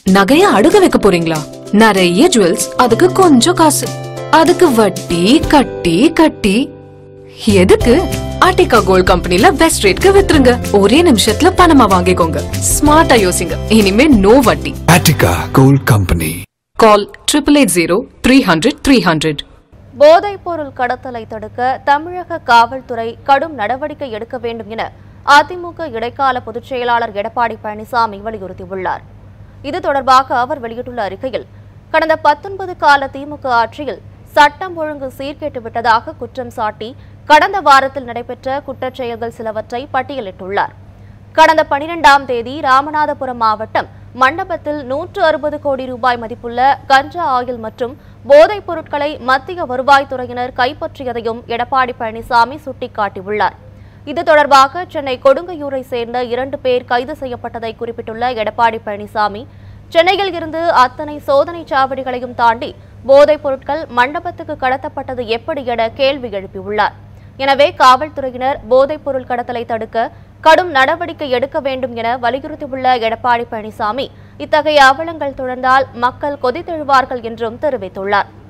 நகைய அடுக்க வைக்க போறீங்களா? நிறைய ஜுவல்ஸ், அதுக்கு கொஞ்சம் காசு, அதுக்கு வட்டி கட்டி கட்டி எதுக்கு? ஆர்டிகா கோல்ட் கம்பெனில பெஸ்ட் ரேட்க்கு வித்துருங்க. ஒரே நிமிஷத்துல பணமா வாங்கிக்கோங்க. ஸ்மார்ட்டா யோசிங்க. இனிமே நோ வட்டி. Attica gold company. கால் 8880-300-300. போதைப் பொருள் கடத்தலை தடுக்க தமிழக காவல்துறை கடும் நடவடிக்கை எடுக்க வேண்டும் என அதிமுக இடைக்கால பொதுச் செயலாளர் எடப்பாடி பழனிசாமி வலியுறுத்தியுள்ளார். இது தொடர்பாக அவர் வெளியிட்டுள்ள அறிக்கையில், கடந்த 19 கால திமுக ஆட்சியில் சட்டம் ஒழுங்கு சீர்கேட்டு விட்டதாக குற்றம் சாட்டி கடந்த வாரத்தில் நடைபெற்ற குற்றச் செயல்கள் சிலவற்றை பட்டியலிட்டுள்ளார். கடந்த 12ஆம் தேதி ராமநாதபுரம் மாவட்டம் மண்டபத்தில் 160 கோடி ரூபாய் மதிப்புள்ள கஞ்சா ஆயில் மற்றும் போதைப் பொருட்களை மத்திய வருவாய்த்துறையினர் கைப்பற்றியதையும் எடப்பாடி பழனிசாமி சுட்டிக்காட்டியுள்ளார். இது தொடர்பாக சென்னை கொடுங்கையூரை சேர்ந்த 2 பேர் கைது செய்யப்பட்டதை குறிப்பிட்டுள்ள எடப்பாடி பழனிசாமி, சென்னையில் இருந்து அத்தனை சோதனை சாவடிகளையும் தாண்டி போதைப் பொருட்கள் மண்டபத்துக்கு கடத்தப்பட்டது எப்படி என கேள்வி எழுப்பியுள்ளார். எனவே காவல்துறையினர் போதைப் பொருள் கடத்தலை தடுக்க கடும் நடவடிக்கை எடுக்க வேண்டும் என வலியுறுத்தியுள்ள எடப்பாடி பழனிசாமி, இத்தகைய அவலங்கள் தொடர்ந்தால் மக்கள் கொதித்தெழுவார்கள் என்றும் தெரிவித்துள்ளார்.